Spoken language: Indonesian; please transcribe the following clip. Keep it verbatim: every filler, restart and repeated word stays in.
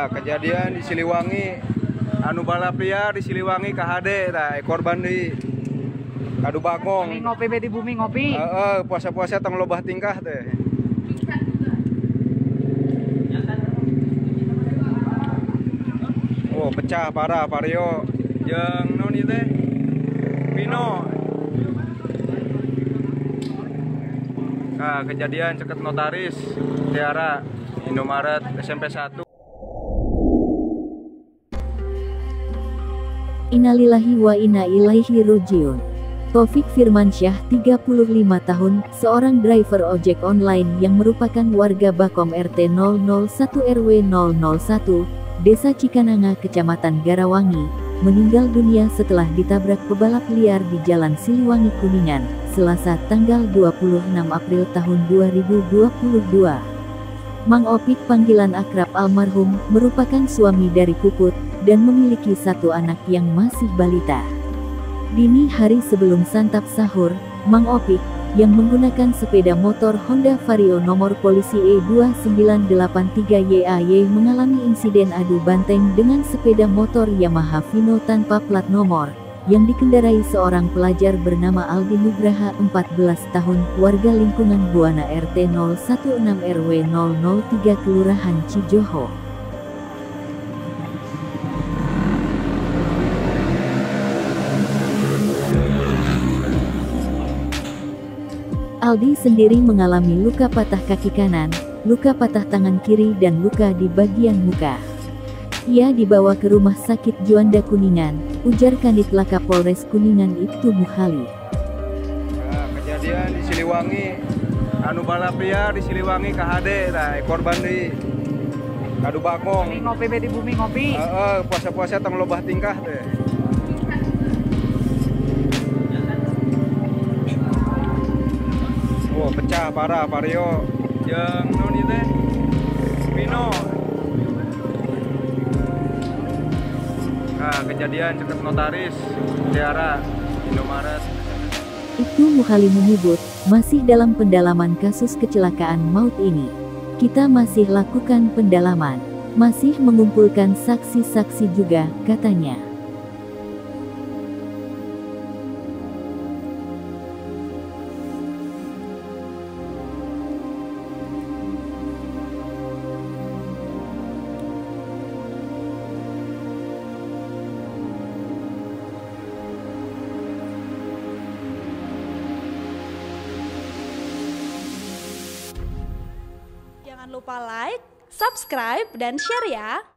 Nah, kejadian di Siliwangi, anu balap liar di Siliwangi K H D, nah, korban di Kadu Bagong. Ini ngopi be di bumi ngopi. Heeh, puasa-puasa tong lobah tingkah teh. Oh, pecah parah Vario. Jeung non ieu teh Vino. Nah, kejadian ceket notaris Tiara Indomaret S M P satu. Innalillahi wa inna ilaihi rajiun. Taufik Firmansyah, tiga puluh lima tahun, seorang driver ojek online yang merupakan warga Bakom R T nol nol satu R W nol nol satu, Desa Cikananga, Kecamatan Garawangi, meninggal dunia setelah ditabrak pebalap liar di Jalan Siliwangi Kuningan, Selasa tanggal dua puluh enam April tahun dua ribu dua puluh dua. Mang Opik, panggilan akrab almarhum, merupakan suami dari Puput, dan memiliki satu anak yang masih balita. Dini hari sebelum santap sahur, Mang Opik, yang menggunakan sepeda motor Honda Vario nomor polisi E dua sembilan delapan tiga Y A Y mengalami insiden adu banteng dengan sepeda motor Yamaha Vino tanpa plat nomor, yang dikendarai seorang pelajar bernama Aldi Nugraha, empat belas tahun, warga lingkungan Buana R T nol satu enam R W nol nol tiga Kelurahan Cijoho. Aldi sendiri mengalami luka patah kaki kanan, luka patah tangan kiri dan luka di bagian muka. Ia dibawa ke Rumah Sakit Juanda Kuningan, ujar Kanit Laka Polres Kuningan Ibtu Muhali. Nah, kejadian di Siliwangi, anu balap liar di Siliwangi K H D, nah, korban di Kadu Bagong. Ini ngopi be di bumi ngopi. Heeh, puasa-puasa tong lobah tingkah teh. Oh, pecah parah Vario. Jeung non ieu teh Vino. Nah, kejadian ceket notaris Tiara Indomaret. Ibtu Muhali menyebut, masih dalam pendalaman kasus kecelakaan maut ini. Kita masih lakukan pendalaman, masih mengumpulkan saksi-saksi juga, katanya. Jangan lupa like, subscribe, dan share ya!